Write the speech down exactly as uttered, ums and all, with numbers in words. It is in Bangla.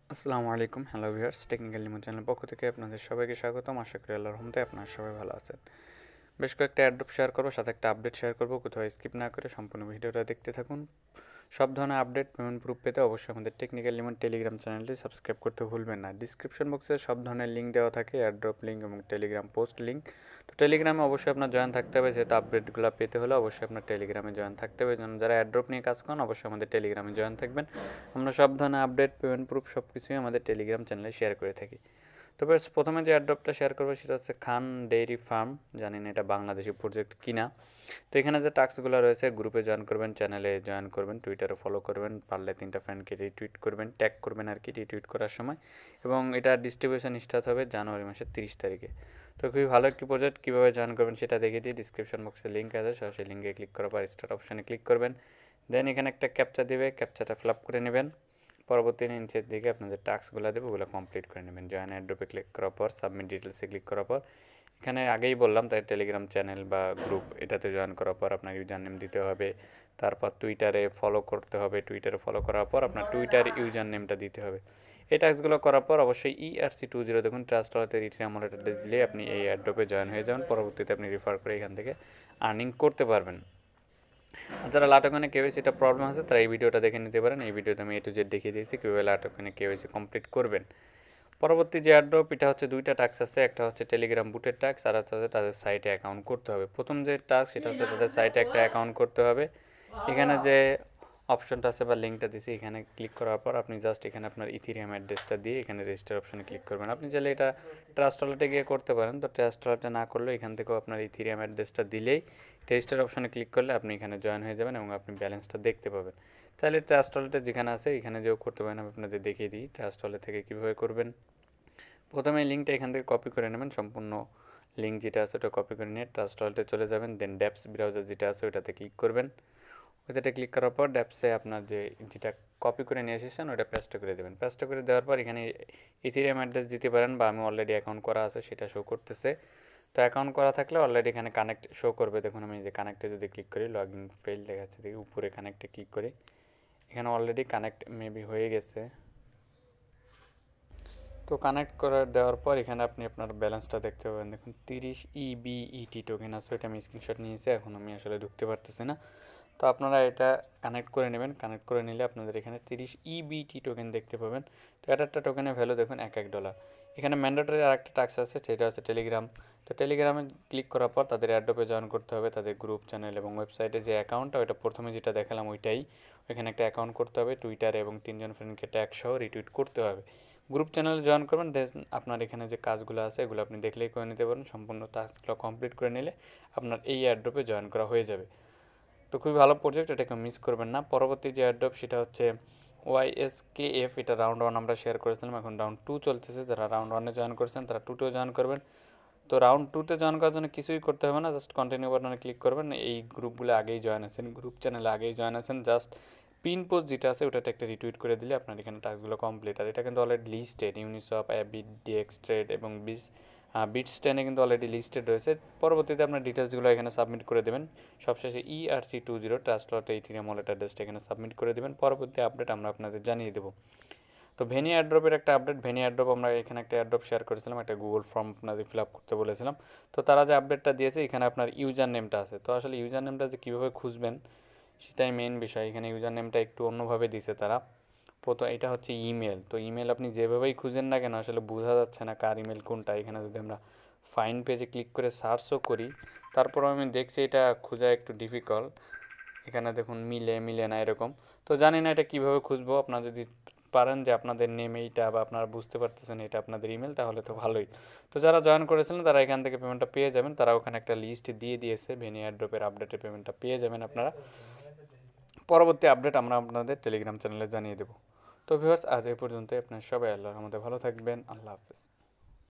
আসসালামু আলাইকুম, hello viewers, technical limo channel পক্ষ থেকে আপনাদের সবাইকে স্বাগতম। আশা করি আল্লাহর রহমতে আপনারা সবাই ভালো আছেন। বেশ কয়েকটা অ্যাড্রপ শেয়ার করবো, সাথে একটা আপডেট শেয়ার করবো। কোথাও স্কিপ না করে সম্পূর্ণ ভিডিওটা দেখতে থাকুন। সব ধরনের আপডেট পেমেন্ট প্রুফ পেতে অবশ্যই আমাদের টেকনিক্যাল লিমো টেলিগ্রাম চ্যানেলটি সাবস্ক্রাইব করতে ভুলবেন না। ডিসক্রিপশন বক্সে সব ধরনের লিঙ্ক দেওয়া থাকে, অ্যাড্রপ লিঙ্ক এবং টেলিগ্রাম পোস্ট লিঙ্ক। তো টেলিগ্রামে অবশ্যই আপনার জয়েন থাকতে হবে, যেহেতু আপডেটগুলো পেতে হলে অবশ্যই আপনার টেলিগ্রামে জয়েন থাকতে হবে। যারা অ্যাড্রপ নিয়ে কাজ করেন অবশ্যই আমাদের টেলিগ্রামে জয়েন থাকবেন। আমরা সব ধরনের আপডেট পেমেন্ট প্রুফ সব কিছুই আমাদের টেলিগ্রাম চ্যানেলে শেয়ার করে থাকি। তবে প্রথমে যে অ্যাড্রপটা শেয়ার করবো সেটা হচ্ছে খান ডেইরি ফার্ম। জানি না এটা বাংলাদেশি প্রজেক্ট কিনা। তো এখানে যে টাস্কগুলো রয়েছে, গ্রুপে জয়েন করবেন, চ্যানেলে জয়েন করবেন, টুইটারে ফলো করবেন, পারলে তিনটা ফ্রেন্ডকে রিটুইট করবেন, ট্যাগ করবেন আর কি রিটুইট করার সময়। এবং এটা ডিস্ট্রিবিউশন স্টার্ট হবে জানুয়ারি মাসের তিরিশ তারিখে। তো খুবই ভালো একটি প্রজেক্ট। কীভাবে জয়েন করবেন সেটা দেখিয়ে দিই। ডিসক্রিপশন বক্সে লিঙ্ক আছে, সরাসরি লিঙ্কে ক্লিক করার পর স্টার্ট অপশানে ক্লিক করবেন। দেন এখানে একটা ক্যাপচা দেবে, ক্যাপচাটা ফিল আপ করে নেবেন। পরবর্তী নিচের দিকে আপনাদের টাস্কগুলো দেবে, ওগুলো কমপ্লিট করে নেবেন। জয়েন অ্যাড্রপে ক্লিক করার পর সাবমিট ডিটেলসে ক্লিক করার পর এখানে আগেই বললাম তাই টেলিগ্রাম চ্যানেল বা গ্রুপ এটাতে জয়েন করার পর আপনার ইউজার নেম দিতে হবে। তারপর টুইটারে ফলো করতে হবে, টুইটারে ফলো করার পর আপনার টুইটার ইউজার নেমটা দিতে হবে। এই টাস্কগুলো করার পর অবশ্যই E R C two zero দেখুন ট্রাস্ট ওয়ালেটের ইথিরিয়াম ওয়ালেট অ্যাড্রেস দিলে আপনি এই অ্যাড্রপে জয়েন হয়ে যাবেন। পরবর্তীতে আপনি রেফার করে এখান থেকে আর্নিং করতে পারবেন। যারা লাটকনে কেওয়াইসিটা প্রবলেম আছে তারা এই ভিডিওটা দেখে নিতে পারেন। এই ভিডিওতে আমি এ টু জেড দেখিয়ে দিয়েছি কীভাবে লাটকনে কেওয়াইসি কমপ্লিট করবেন। পরবর্তী যে অ্যাড্রপ, এটা হচ্ছে দুইটা টাস্ক আছে। একটা হচ্ছে টেলিগ্রাম বুটের টাস্ক, আর হচ্ছে তাদের সাইটে অ্যাকাউন্ট করতে হবে। প্রথম যে টাস্ক সেটা হচ্ছে তাদের সাইটে একটা অ্যাকাউন্ট করতে হবে। এখানে যে অপশনটা আছে বা লিঙ্কটা দিছি, এখানে ক্লিক করার পর আপনি জাস্ট এখানে আপনার ইথিরিয়াম অ্যাড্রেসটা দিয়ে এখানে রেজিস্টার অপশনে ক্লিক করবেন। আপনি চাইলে এটা ট্রাস্ট ওয়ালেটে গিয়ে করতে পারেন। তো ট্রাস্ট ওয়ালেটে না করলেও এখান থেকেও আপনার ইথিরিয়াম অ্যাড্রেসটা দিলেই রেজিস্টার অপশনে ক্লিক করলে আপনি এখানে জয়েন হয়ে যাবেন এবং আপনি ব্যালেন্সটা দেখতে পাবেন। চাইলে ট্রাস্ট ওয়ালেটে যেখানে আছে এখানে যেও করতে পারেন। আমি আপনাদের দেখিয়ে দিই ট্রাস্ট ওয়ালেট থেকে কীভাবে করবেন। প্রথমে লিঙ্কটা এখান থেকে কপি করে নেবেন, সম্পূর্ণ লিঙ্ক যেটা আছে ওটা কপি করে নিয়ে ট্রাস্ট ওয়ালেটে চলে যাবেন। দেন ড্যাপস ব্রাউজার যেটা আছে ওটাতে ক্লিক করবেন। ওইটাতে ক্লিক করার পর ড্যাপসে আপনার যে যেটা কপি করে নিয়ে এসেছেন ওটা পেস্ট করে দেবেন। পেস্ট করে দেওয়ার পর এখানে ইথিরিয়াম অ্যাড্রেস দিতে পারেন, বা আমি অলরেডি অ্যাকাউন্ট করা আছে সেটা শো করতেছে। তো অ্যাকাউন্ট করা থাকলে অলরেডি এখানে কানেক্ট শো করবে। দেখুন আমি যে কানেক্টে যদি ক্লিক করি লগ ইন ফেল দেখাচ্ছে, দেখি উপরে কানেক্টে ক্লিক করি, এখানে অলরেডি কানেক্ট মেবি হয়ে গেছে। তো কানেক্ট করে দেওয়ার পর এখানে আপনি আপনার ব্যালেন্সটা দেখতে পাবেন। দেখুন তিরিশ ইবিইটি টোকেন আছে, ওইটা আমি স্ক্রিনশট নিয়েছি, এখন আমি আসলে ঢুকতে পারতেছি না। তো আপনারা এটা কানেক্ট করে নেবেন। কানেক্ট করে নিলে আপনাদের এখানে তিরিশ ইবিটি টোকেন দেখতে পাবেন। তো এটা একটা টোকেনের ভ্যালু দেখুন এক এক ডলার। এখানে ম্যান্ডেটরি আরেকটা টাস্ক আছে, সেটা হচ্ছে টেলিগ্রাম। তো টেলিগ্রামে ক্লিক করার পর তাদের অ্যাড্রপে জয়েন করতে হবে। তাদের গ্রুপ চ্যানেল এবং ওয়েবসাইটে যে অ্যাকাউন্টটা ওইটা প্রথমে যেটা দেখালাম ওইটাই, ওইখানে একটা অ্যাকাউন্ট করতে হবে। টুইটারে এবং তিনজন ফ্রেন্ডকে ট্যাগ সহ রিটুইট করতে হবে। গ্রুপ চ্যানেলে জয়েন করবেন। দেন আপনার এখানে যে কাজগুলো আছে এগুলো আপনি দেখলেই করে নিতে পারেন। সম্পূর্ণ টাস্কগুলো কমপ্লিট করে নিলে আপনার এই অ্যাড্রপে জয়েন করা হয়ে যাবে। তো খুবই ভালো প্রজেক্ট, এটাকে মিস করবেন না। পরবর্তী যে অ্যাড্রপ সেটা হচ্ছে ওয়াইএসকেএফ। এটা রাউন্ড ওয়ান আমরা শেয়ার করেছিলাম, এখন রাউন্ড টু চলতেছে। যারা রাউন্ড ওয়ানে জয়েন করেছেন তারা টুতেও জয়েন করবেন। তো রাউন্ড টুতে জয়েন করার জন্য কিছুই করতে হবে না, জাস্ট কন্টিনিউ বাটনে ক্লিক করবেন। এই গ্রুপগুলো আগেই জয়েন আছেন, গ্রুপ চ্যানেলে আগেই জয়েন আছেন, জাস্ট পিন পোস্ট যেটা আছে ওটাতে একটা রিটুইট করে দিলে আপনার এখানে টাস্কগুলো কমপ্লিট। আর এটা কিন্তু অলরেডি লিস্টেড, ইউনিসপ, অ্যাবিট, ডিএক্স ট্রেড এবং বিস বিটস টেনে কিন্তু অলরেডি লিস্টেড রয়েছে। পরবর্তীতে আপনার ডিটেলসগুলো এখানে সাবমিট করে দেবেন। সবশেষে E R C two zero trust wallet Ethereum wallet অ্যাড্রেসটা এখানে সাবমিট করে দেবেন। পরবর্তী আপডেট আমরা আপনাদের জানিয়ে দেবো। তো ভেনি অ্যাড্রপের একটা আপডেট, ভেনি অ্যাড্রপ আমরা এখানে একটা অ্যাড্রপ শেয়ার করেছিলাম, একটা গুগল ফর্ম আপনাদের ফিল আপ করতে বলেছিলাম। তো তারা যে আপডেটটা দিয়েছে এখানে আপনার ইউজার নেমটা আছে। তো আসলে ইউজার নেমটা যে কীভাবে খুঁজবেন সেটাই মেন বিষয়। এখানে ইউজার নেমটা একটু অন্যভাবে দিছে তারা। প্রথম এটা হচ্ছে ইমেল। তো ইমেল আপনি যেভাবেই খুঁজেন না কেন আসলে বোঝা যাচ্ছে না কার ইমেল কোনটা। এখানে যদি আমরা ফাইন পেজে ক্লিক করে সার্চও করি, তারপর আমি দেখছি এটা খোঁজা একটু ডিফিকাল্ট। এখানে দেখুন মিলে মিলে না এরকম। তো জানি না এটা কীভাবে খুঁজবো। আপনারা যদি পারেন যে আপনাদের নেম এইটা বা আপনারা বুঝতে পারতেছেন এটা আপনাদের ইমেল, তাহলে তো ভালোই। তো যারা জয়েন করেছিলেন তারা এখান থেকে পেমেন্টটা পেয়ে যাবেন। তারা ওখানে একটা লিস্ট দিয়ে দিয়েছে, ভেনি অ্যাড্রপের আপডেটের পেমেন্টটা পেয়ে যাবেন আপনারা। পরবর্তী আপডেট আমরা আপনাদের টেলিগ্রাম চ্যানেলে জানিয়ে দেবো। তো ভিউয়ার্স আজ এই পর্যন্তই। আপনার সবাই আল্লাহর রহমতে ভালো থাকবেন। আল্লাহ হাফেজ।